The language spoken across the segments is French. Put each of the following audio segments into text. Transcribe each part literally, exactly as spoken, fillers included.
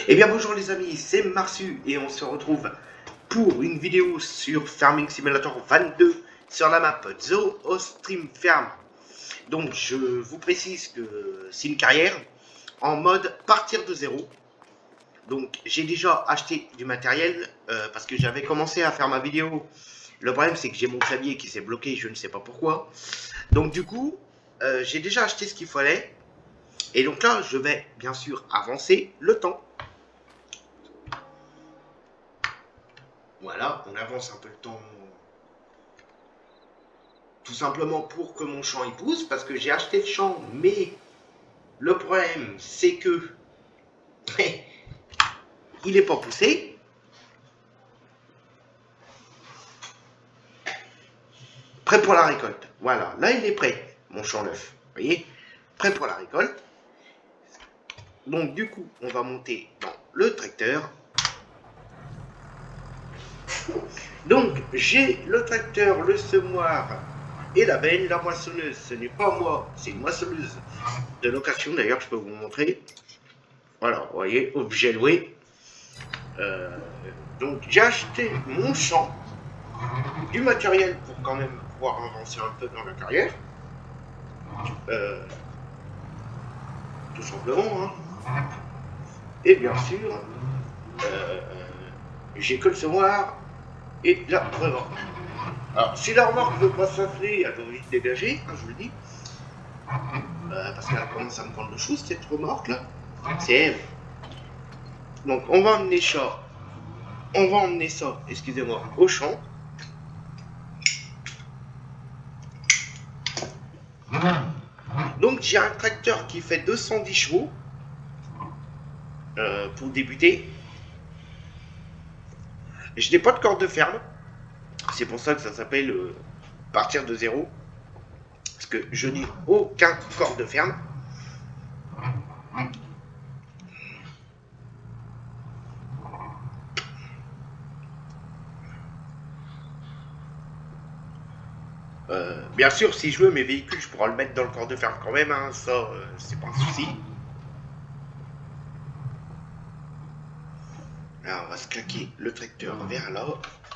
Eh bien bonjour les amis, c'est Marsu et on se retrouve pour une vidéo sur Farming Simulator vingt-deux sur la map Zoostream Farm. Donc je vous précise que c'est une carrière en mode partir de zéro. Donc j'ai déjà acheté du matériel euh, parce que j'avais commencé à faire ma vidéo. Le problème c'est que j'ai mon clavier qui s'est bloqué, je ne sais pas pourquoi. Donc du coup euh, j'ai déjà acheté ce qu'il fallait. Et donc là je vais bien sûr avancer le temps. Voilà, on avance un peu le temps. Tout simplement pour que mon champ y pousse, parce que j'ai acheté le champ, mais le problème c'est que il n'est pas poussé. Prêt pour la récolte. Voilà, là il est prêt, mon champ neuf. Vous voyez, prêt pour la récolte. Donc du coup, on va monter dans le tracteur. Donc j'ai le tracteur, le semoir et la benne. La moissonneuse, ce n'est pas moi, c'est une moissonneuse de location. D'ailleurs, je peux vous montrer. Voilà, vous voyez, objet loué. Euh, donc j'ai acheté mon champ, du matériel pour quand même pouvoir avancer un peu dans la carrière. Euh, tout simplement. Hein. Et bien sûr, euh, j'ai que le semoir et la remorque. Alors, si la remorque ne veut pas s'infler, elle doit vite dégager, hein, je vous le dis. Euh, parce qu'elle commence à me prendre le chou, cette remorque là. C'est elle. Donc, on va emmener ça, on va emmener ça, excusez-moi, au champ. Donc, j'ai un tracteur qui fait deux cent dix chevaux euh, pour débuter. Je n'ai pas de corde de ferme. C'est pour ça que ça s'appelle euh, partir de zéro. Parce que je n'ai aucun corde de ferme. Euh, bien sûr, si je veux mes véhicules, je pourrais le mettre dans le corps de ferme quand même, hein, ça, euh, c'est pas un souci. Alors, on va se claquer le tracteur vers là.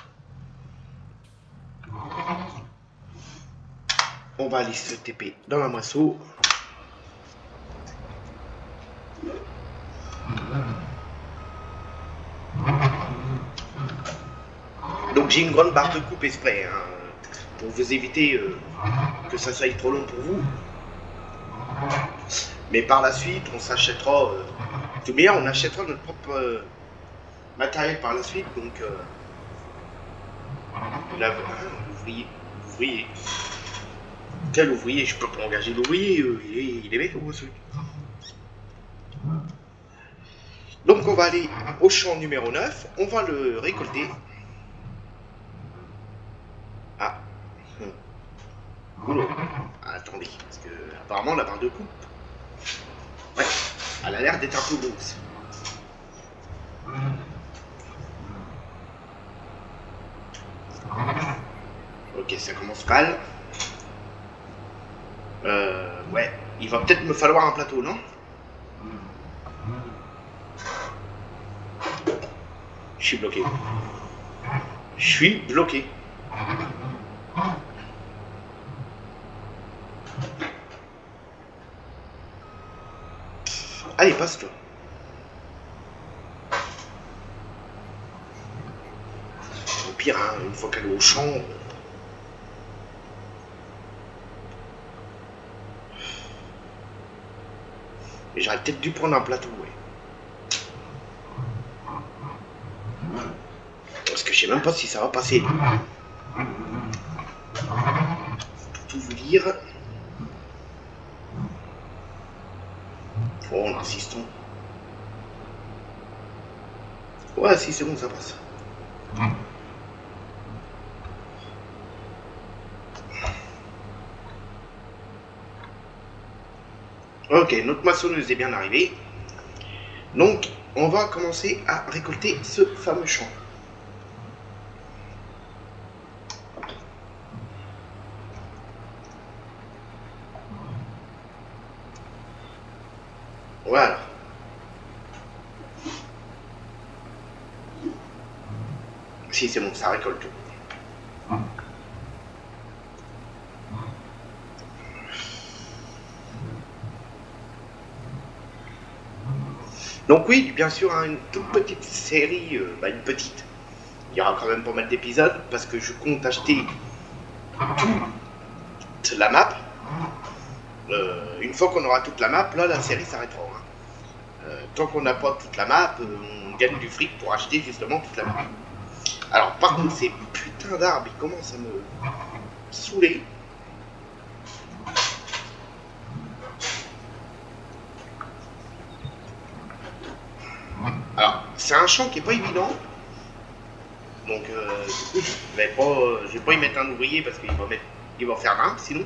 On va aller se T P dans la moisseau. Donc j'ai une grande barre de coupe exprès, hein, pour vous éviter euh, que ça soit trop long pour vous. Mais par la suite, on s'achètera, euh, tout bien, on achètera notre propre euh, matériel par la suite. Donc, euh, là, l'ouvrier, l'ouvrier, quel ouvrier? Je peux pas engager l'ouvrier, euh, il est, il est bête ou ce truc. Donc on va aller au champ numéro neuf, on va le récolter. Ah. Oula. Ah, attendez, parce que apparemment la barre de coupe, ouais, elle a l'air d'être un peu grosse. Ok, ça commence mal. Euh, ouais, il va peut-être me falloir un plateau, non? Je suis bloqué. Je suis bloqué. Allez, passe-toi. Au pire, hein, une fois qu'elle est au champ... J'aurais peut-être dû prendre un plateau, ouais. Parce que je sais même pas si ça va passer. Pour tout vous dire... Oh, en insistant. Ouais, si, c'est bon, ça passe. Ok, notre moissonneuse est bien arrivée. Donc, on va commencer à récolter ce fameux champ. Voilà. Si c'est bon, ça récolte. Donc oui, bien sûr, hein, une toute petite série, euh, bah une petite. Il y aura quand même pas mal d'épisodes parce que je compte acheter toute la map. Euh, une fois qu'on aura toute la map, là la série s'arrêtera. Hein. Euh, tant qu'on n'a pas toute la map, euh, on gagne du fric pour acheter justement toute la map. Alors par contre ces putains d'arbres, ils commencent à me saouler. Alors c'est un champ qui est pas évident. Donc euh, du coup je vais pas, je vais pas y mettre un ouvrier parce qu'il va mettre, il va faire l'un sinon.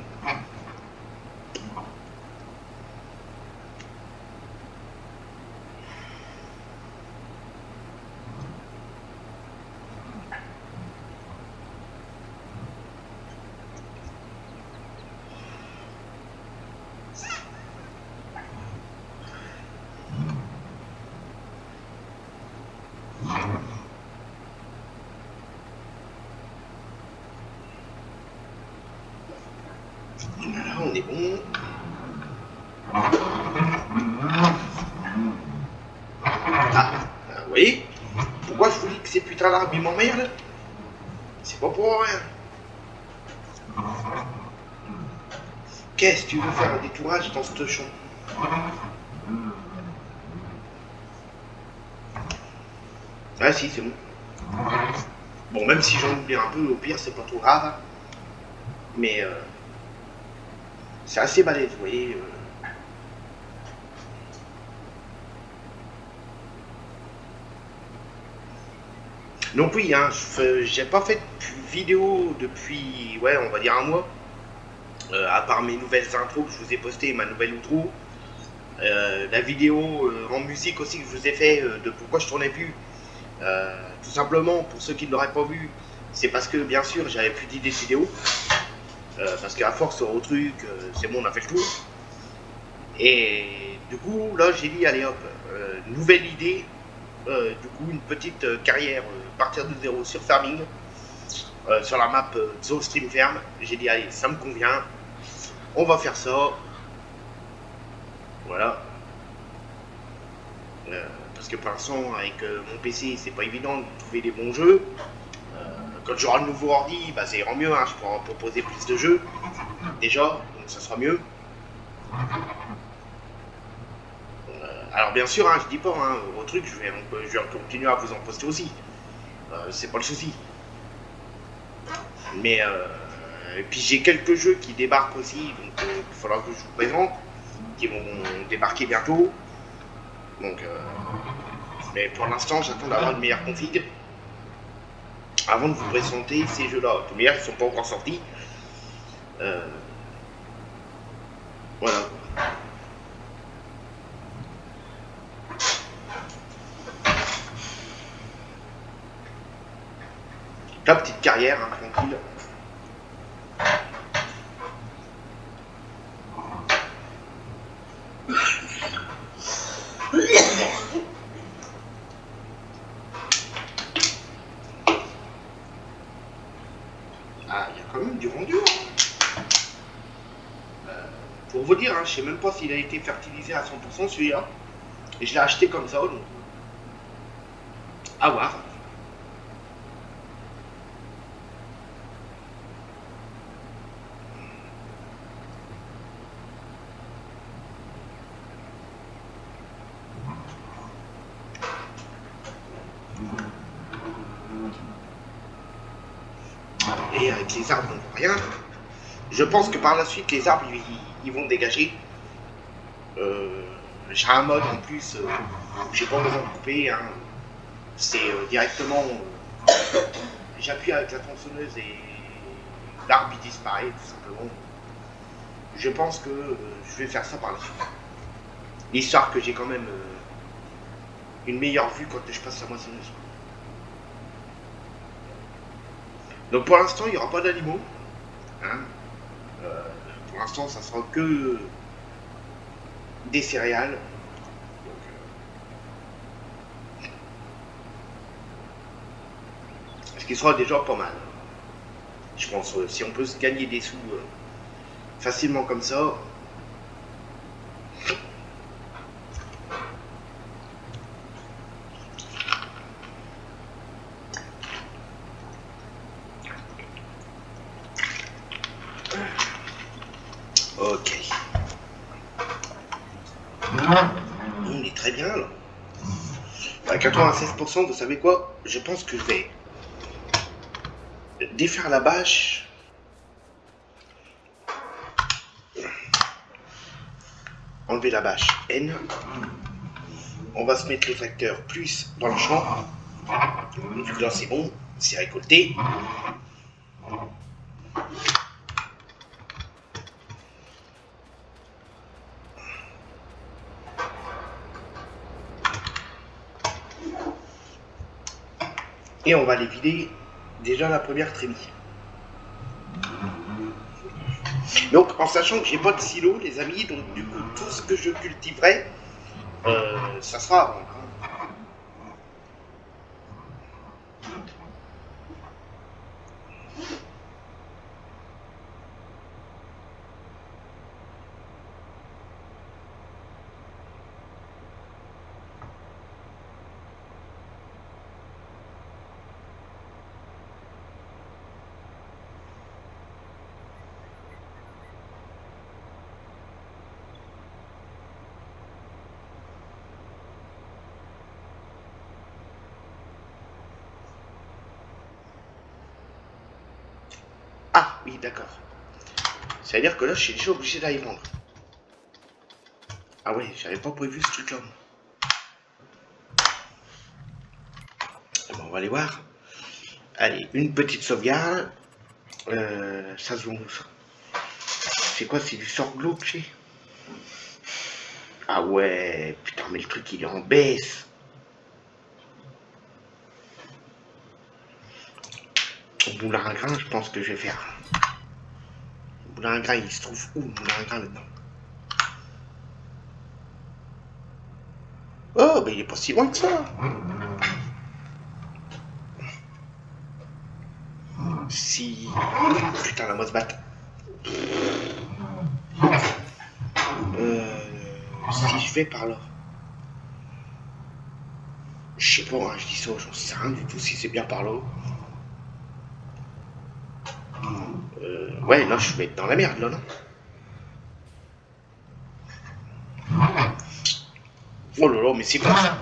Voilà, on est bon. Ah, vous voyez, pourquoi je vous dis que ces putains d'arbres ils m'emmerdent? C'est pas pour rien. Qu'est-ce que tu veux faire un détourage dans ce champ? Ah si, c'est bon. Bon, même si j'en oublie un peu, au pire, c'est pas trop grave. Mais euh, c'est assez balèze, vous voyez. Euh... Donc oui, hein, j'ai pas fait de vidéo depuis, ouais, on va dire un mois. Euh, à part mes nouvelles intros que je vous ai postées, ma nouvelle outro. Euh, la vidéo euh, en musique aussi que je vous ai fait euh, de pourquoi je tournais plus. Euh, tout simplement, pour ceux qui ne l'auraient pas vu, c'est parce que bien sûr j'avais plus d'idées de vidéo. Euh, parce qu'à force au truc, euh, c'est bon, on a fait le tour. Et du coup, là j'ai dit, allez hop, euh, nouvelle idée. Euh, du coup, une petite euh, carrière, euh, partir de zéro sur farming. Euh, sur la map euh, Zo Stream Ferme. J'ai dit, allez, ça me convient. On va faire ça. Voilà. Euh, parce que pour l'instant, avec euh, mon P C, c'est pas évident de trouver des bons jeux. Euh, quand j'aurai un nouveau ordi, bah, ça ira mieux. Hein, je pourrai proposer plus de jeux. Déjà, donc ça sera mieux. Euh, alors, bien sûr, hein, je dis pas, hein, au truc, je vais, je vais continuer à vous en poster aussi. Euh, c'est pas le souci. Mais euh, et puis j'ai quelques jeux qui débarquent aussi, donc il euh, faudra que je vous présente, qui vont débarquer bientôt. Donc, euh, mais pour l'instant, j'attends d'avoir une meilleure config avant de vous présenter ces jeux-là. De toute manière, ils ne sont pas encore sortis. Euh, voilà. La petite carrière, hein, tranquille. Ah, il y a quand même du rendu. Hein. Euh, pour vous dire, hein, je sais même pas s'il a été fertilisé à cent pour cent celui-là. Et je l'ai acheté comme ça, donc à voir. Et avec les arbres, on ne voit rien. Je pense que par la suite, les arbres, ils, ils vont dégager. Euh, j'ai un mode en plus, euh, j'ai pas besoin de couper. Hein. C'est euh, directement, euh, j'appuie avec la tronçonneuse et l'arbre il disparaît tout simplement. Je pense que euh, je vais faire ça par la suite. L'histoire que j'ai quand même euh, une meilleure vue quand je passe la moissonneuse. Donc pour l'instant, il n'y aura pas d'animaux. Hein. Euh, pour l'instant, ça sera que des céréales. Donc, euh... qui sera déjà pas mal. Je pense, euh, si on peut se gagner des sous euh, facilement comme ça. Ok. On est très bien là. À quatre-vingt-seize pour cent, vous savez quoi? Je pense que je vais défaire la bâche. Enlever la bâche N. On va se mettre les facteurs plus dans le champ. Donc là c'est bon, c'est récolté. Et on va les vider déjà la première trémie. Donc en sachant que j'ai pas de silo les amis, donc du coup tout ce que je cultiverai, euh, ça sera à vendre. Ah oui d'accord. C'est-à-dire que là je suis déjà obligé d'aller vendre. Ah ouais, j'avais pas prévu ce truc là. Bon, on va aller voir. Allez, une petite sauvegarde. Euh, ça se vend. C'est quoi? C'est du sort glauque. Ah ouais, putain, mais le truc il est en baisse. Au moulin à grain, je pense que je vais faire. Le moulin à grain, il se trouve où le moulin à grain là-dedans? Oh, ben il est pas si loin que ça. Si. Putain, la moi se battre. Euh, si je vais par là. Je sais pas, hein, je dis ça, j'en sais rien du tout si c'est bien par là. Euh, ouais, là je vais être dans la merde là, non? Oh là là, mais c'est quoi ça?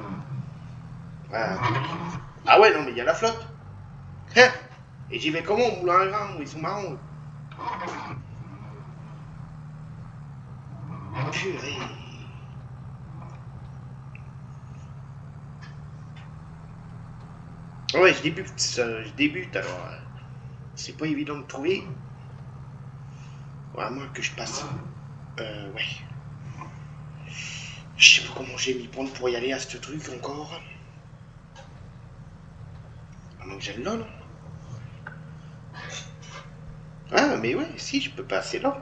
Ah, ah ouais, non, mais il y a la flotte. Hein? Et j'y vais comment au moulin à grain? Ils sont marrants. Purée. Ouais, je débute, je débute alors. C'est pas évident de trouver. Ouais, à moins que je passe. Euh, ouais. Je sais pas comment j'ai m'y prendre pour y aller à ce truc encore. À moins que j'aille là, non? Ah, mais ouais, si, je peux passer là.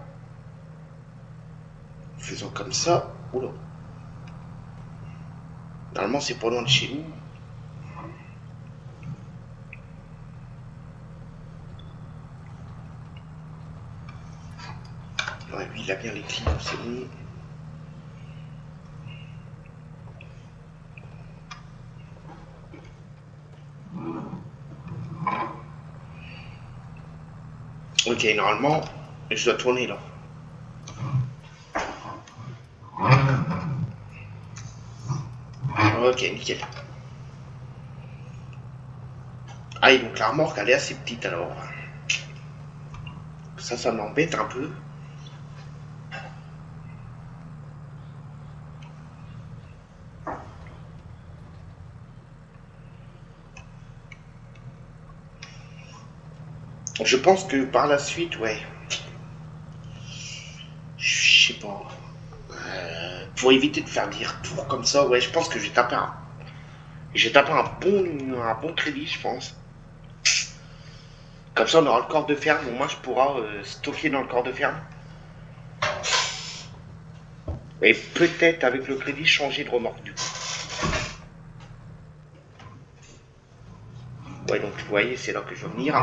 Faisons comme ça. Oula. Normalement, c'est pas loin de chez nous. Ouais, lui, il a bien les clients, c'est bon. Ok, normalement, je dois tourner là. Ok, nickel. Ah, et donc la remorque, elle est assez petite alors. Ça, ça m'embête un peu. Je pense que par la suite, ouais. Je sais pas. Euh, pour éviter de faire des retours comme ça, ouais, je pense que j'ai tapé un. J'ai tapé un bon, un bon crédit, je pense. Comme ça, on aura le corps de ferme. Au moins, je pourrai euh, stocker dans le corps de ferme. Et peut-être, avec le crédit, changer de remorque du coup. Ouais, Ouais, donc vous voyez, c'est là que je veux venir.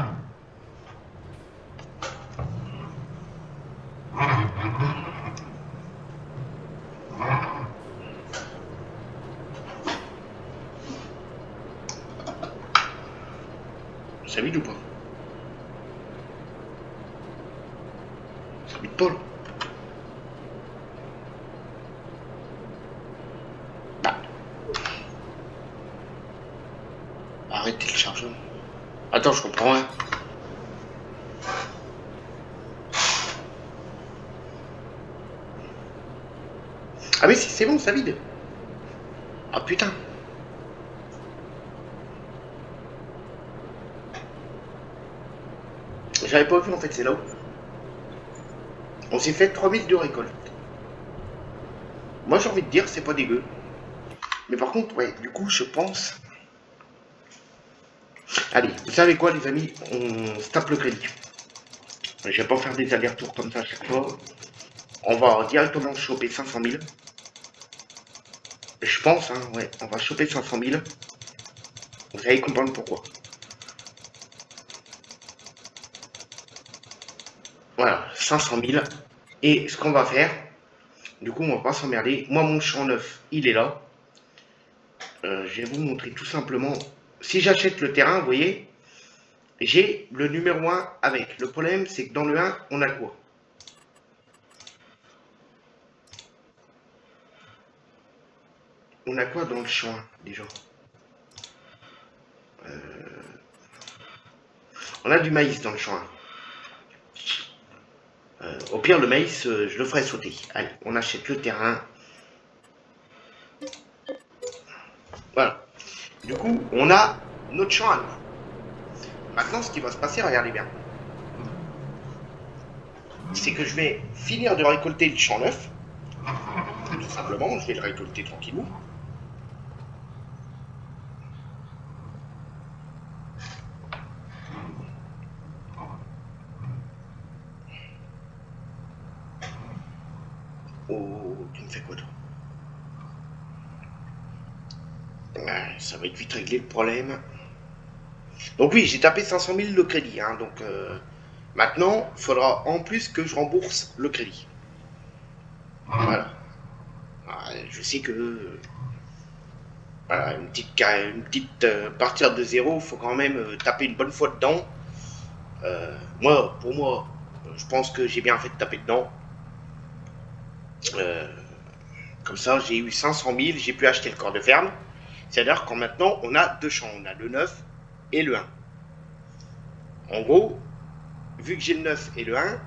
Ça vide ou pas? Ça vide pas là. Bah. Arrêtez le chargement. Attends, je comprends hein. Ah mais si, c'est bon, ça vide. Ah putain. J'avais pas vu en fait, c'est là où. On s'est fait trois mille de récolte. Moi j'ai envie de dire, c'est pas dégueu. Mais par contre, ouais, du coup, je pense... Allez, vous savez quoi les amis, on se tape le crédit. Je vais pas faire des allers-retours comme ça à chaque fois. On va directement choper cinq cent mille. Je pense, hein, ouais, on va choper cinq cent mille. Vous allez comprendre pourquoi. Voilà, cinq cent mille. Et ce qu'on va faire, du coup, on va pas s'emmerder. Moi, mon champ neuf, il est là. Euh, je vais vous montrer tout simplement. Si j'achète le terrain, vous voyez, j'ai le numéro un avec. Le problème, c'est que dans le un, on a quoi? On a quoi dans le champ un, déjà? euh... On a du maïs dans le champ un. Euh, au pire, le maïs, euh, je le ferai sauter. Allez, on achète le terrain. Voilà. Du coup, on a notre champ à nous. Maintenant, ce qui va se passer, regardez bien. C'est que je vais finir de récolter le champ neuf. Tout simplement, je vais le récolter tranquillement. Oh, tu me fais quoi toi? Ouais, ça va être vite réglé le problème. Donc oui, j'ai tapé cinq cent mille le crédit. Hein, donc euh, maintenant, il faudra en plus que je rembourse le crédit. Voilà. Ouais, je sais que... Voilà, une petite, une petite euh, partir de zéro, il faut quand même euh, taper une bonne fois dedans. Euh, moi, pour moi, je pense que j'ai bien fait de taper dedans. Euh, comme ça, j'ai eu cinq cent mille, j'ai pu acheter le corps de ferme. C'est-à-dire qu'en maintenant, on a deux champs, on a le neuf et le un. En gros, vu que j'ai le neuf et le un,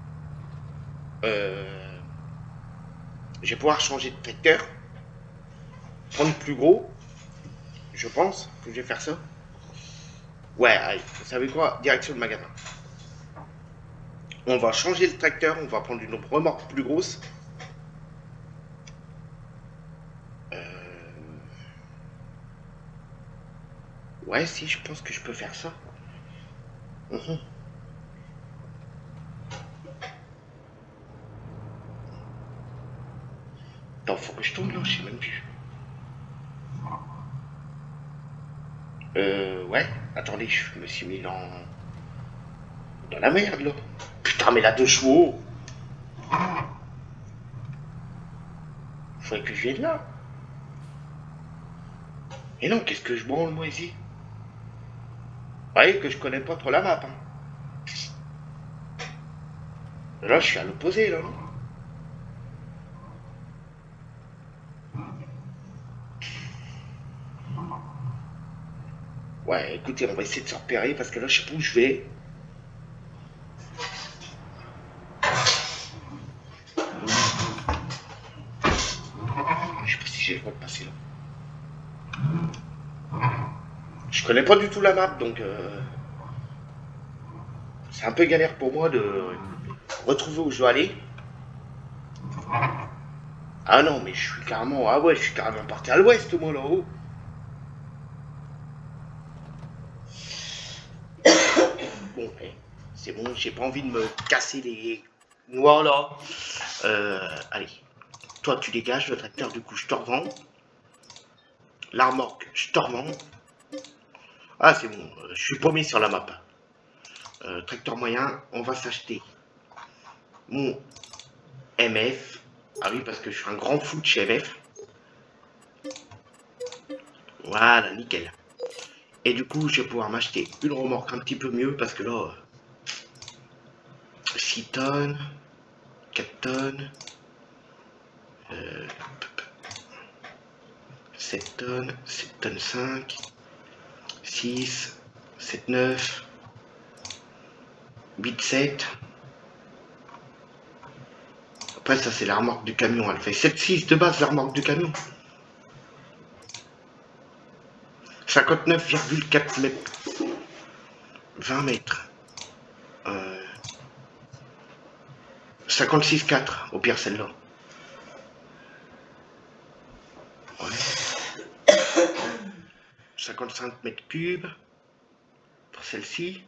euh, je vais pouvoir changer de tracteur, prendre plus gros. Je pense que je vais faire ça. Ouais, allez, vous savez quoi? Direction le magasin. On va changer le tracteur, on va prendre une remorque plus grosse. Euh... Ouais, si, je pense que je peux faire ça. Mmh. Attends, faut que je tourne là, je sais même plus. Euh, ouais, attendez, je me suis mis dans... dans la merde, là. Putain, mais la deux chevaux. Faudrait que je vienne là. Et non, qu'est-ce que je branle, moi, ici? Vous voyez que je connais pas trop la map, hein. Là, je suis à l'opposé, là, non? Ouais, écoutez, on va essayer de se repérer, parce que là, je sais pas où je vais. Je sais pas si j'ai le droit de passer là. Je connais pas du tout la map, donc euh, c'est un peu galère pour moi de retrouver où je dois aller. Ah non, mais je suis carrément... Ah ouais, je suis carrément parti à l'ouest, moi, là-haut. Bon, eh, c'est bon, j'ai pas envie de me casser les noix, là. Euh, allez, toi, tu dégages, le tracteur, du coup, je te revends. La remorque, je te revends. Ah, c'est bon, euh, je suis paumé sur la map. Euh, tracteur moyen, on va s'acheter mon M F. Ah oui, parce que je suis un grand fou de chez M F. Voilà, nickel. Et du coup, je vais pouvoir m'acheter une remorque un petit peu mieux parce que là, six tonnes, quatre tonnes, euh, sept tonnes, sept tonnes cinq, six, sept, neuf, huit, sept. Après, ça, c'est la remorque du camion. Elle fait sept, six de base, la remorque du camion. cinquante-neuf virgule quatre mètres. vingt mètres. Euh, cinquante-six virgule quatre, au pire, celle-là. Ouais. cinquante-cinq mètres cubes. Pour celle-ci.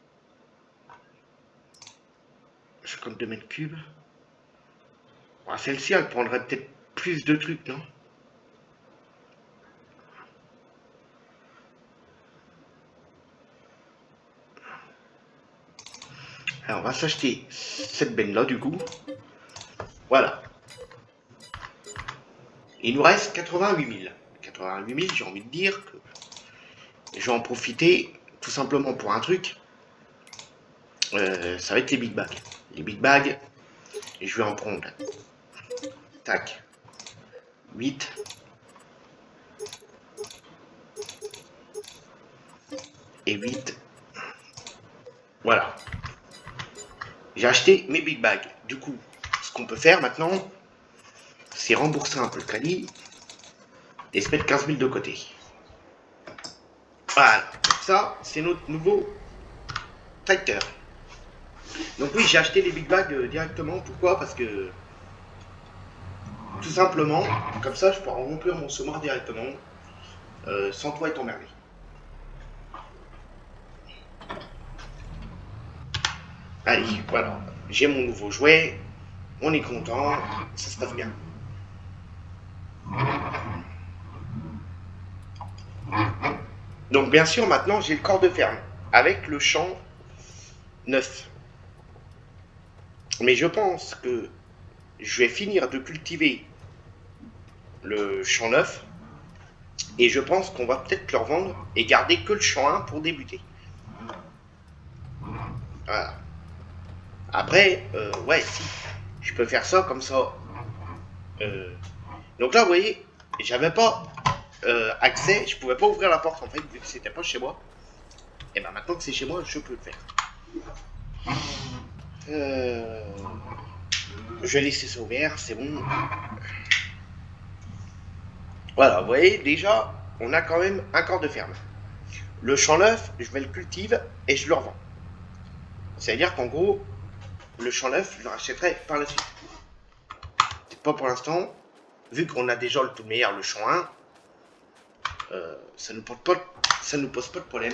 cinquante-deux mètres cubes. Ouais, celle-ci, elle prendrait peut-être plus de trucs, non? Alors, on va s'acheter cette benne-là, du coup. Voilà. Il nous reste quatre-vingt-huit mille. quatre-vingt-huit mille, j'ai envie de dire que je vais en profiter tout simplement pour un truc. Euh, ça va être les big bags. Les big bags, et je vais en prendre. Tac. huit. Et huit. Voilà. J'ai acheté mes big bags. Du coup, ce qu'on peut faire maintenant, c'est rembourser un peu le crédit et se mettre quinze mille de côté. Voilà. Ça, c'est notre nouveau tracteur. Donc oui, j'ai acheté les big bags euh, directement. Pourquoi? Parce que tout simplement, comme ça, je pourrais remplir mon semoir directement euh, sans toi être emmerdé. Allez, voilà. J'ai mon nouveau jouet. On est content. Ça se passe bien. Donc bien sûr, maintenant, j'ai le corps de ferme avec le champ neuf. Mais je pense que je vais finir de cultiver le champ neuf et je pense qu'on va peut-être le revendre et garder que le champ un pour débuter. Voilà. Après, euh, ouais, si, je peux faire ça comme ça. Euh, donc là, vous voyez, j'avais pas euh, accès, je pouvais pas ouvrir la porte en fait, vu que c'était pas chez moi. Et ben maintenant que c'est chez moi, je peux le faire. Euh, je vais laisser ça ouvert, c'est bon. Voilà, vous voyez, déjà, on a quand même un corps de ferme. Le champ neuf, je vais le cultiver et je le revends. C'est-à-dire qu'en gros, le champ neuf, je le rachèterai par la suite. C'est pas pour l'instant, vu qu'on a déjà le tout meilleur, le champ un, euh, ça ne nous pose pas, ça nous pose pas de problème.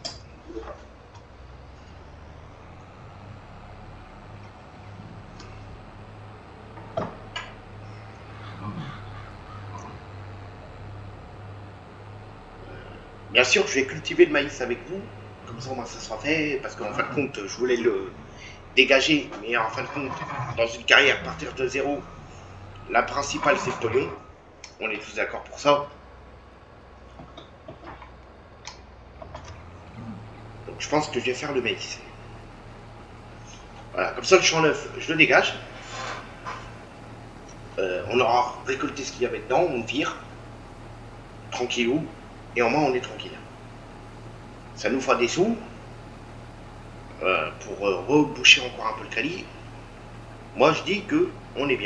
Bien sûr, je vais cultiver le maïs avec vous, comme ça au moins ça sera fait, parce qu'en fin de compte, je voulais le dégager, mais en fin de compte, dans une carrière, partir de zéro, la principale c'est le pognon. On est tous d'accord pour ça. Donc je pense que je vais faire le maïs. Voilà, comme ça le champ neuf, je le dégage. Euh, on aura récolté ce qu'il y avait dedans, on vire, tranquillou, et au moins on est tranquille. Ça nous fera des sous euh, pour euh, reboucher encore un peu le crédit. Moi je dis que on est bien.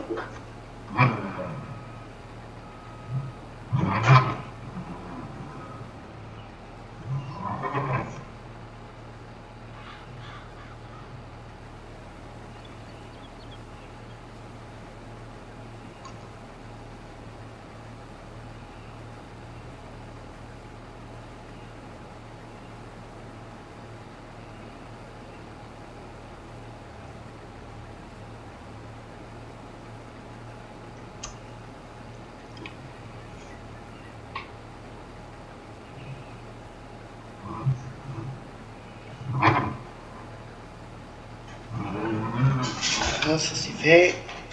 Ça c'est fait.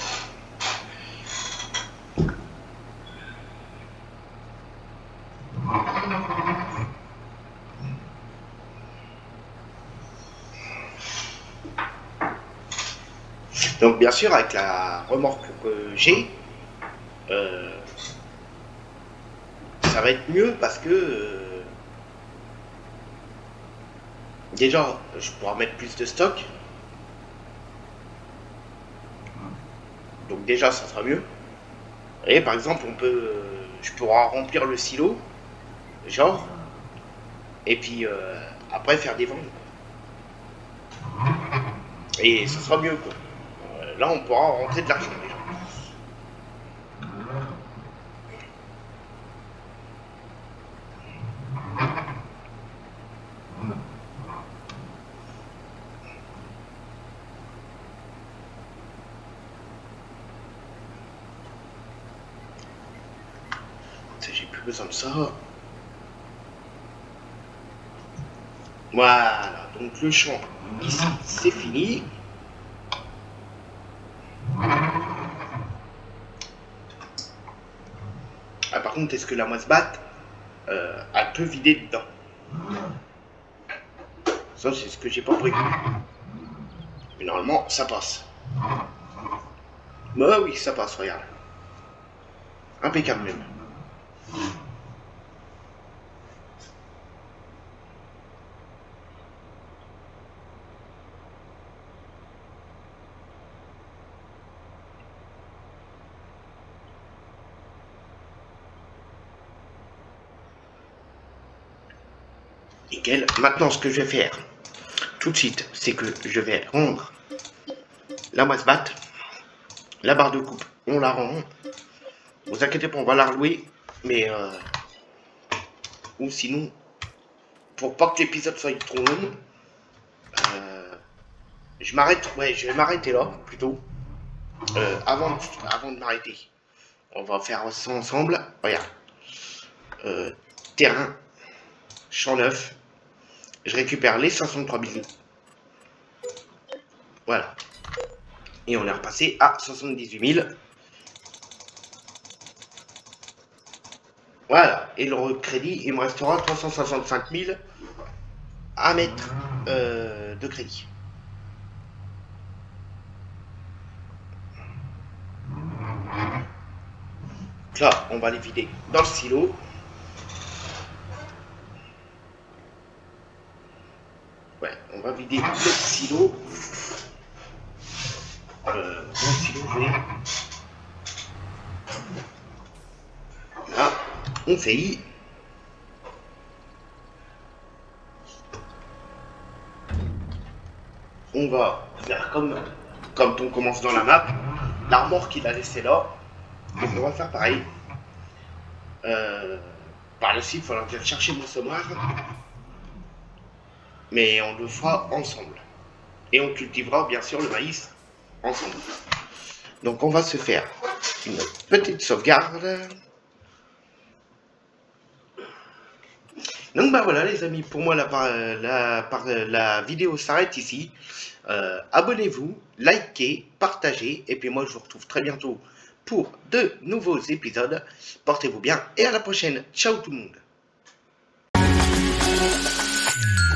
Donc bien sûr avec la remorque que j'ai, euh, ça va être mieux parce que euh, déjà je pourrai mettre plus de stock. Donc déjà ça sera mieux. Et par exemple on peut, euh, je pourrai remplir le silo, genre, et puis euh, après faire des ventes. Et ça sera mieux quoi. Euh, là on pourra rentrer de l'argent déjà. J'ai plus besoin de ça. Voilà, donc le champ ici c'est fini. Ah, par contre, est-ce que la moisse batte euh, elle peut vider dedans? Ça c'est ce que j'ai pas prévu. Mais normalement ça passe. Bah oui ça passe, regarde. Impeccable même. Nickel. Maintenant ce que je vais faire tout de suite, c'est que je vais rendre la moisse batte. La barre de coupe, on la rend. Vous inquiétez pas, on va la relouer. Mais euh, ou sinon, pour pas que l'épisode soit trop long, euh, je m'arrête. Ouais, je vais m'arrêter là plutôt. Euh, avant, avant de m'arrêter, on va faire ça ensemble. Regarde. Euh, terrain, champ neuf. Je récupère les soixante-trois mille. Voilà. Et on est repassé à soixante-dix-huit mille. Voilà. Et le crédit, il me restera trois cent soixante-cinq mille à mettre euh, de crédit. Là, on va les vider dans le silo. Ouais, on va vider le silo. Euh, le silo, je vais... Là, on fait I. On va faire comme quand on commence dans la map. L'armor qu'il a laissé là. Donc on va faire pareil. Euh, par le site, il faudra bien chercher mon semoir. Mais on le fera ensemble. Et on cultivera bien sûr le maïs ensemble. Donc on va se faire une petite sauvegarde. Donc bah voilà les amis, pour moi la, la, la, la vidéo s'arrête ici. Euh, Abonnez-vous, likez, partagez. Et puis moi je vous retrouve très bientôt pour de nouveaux épisodes. Portez-vous bien et à la prochaine. Ciao tout le monde.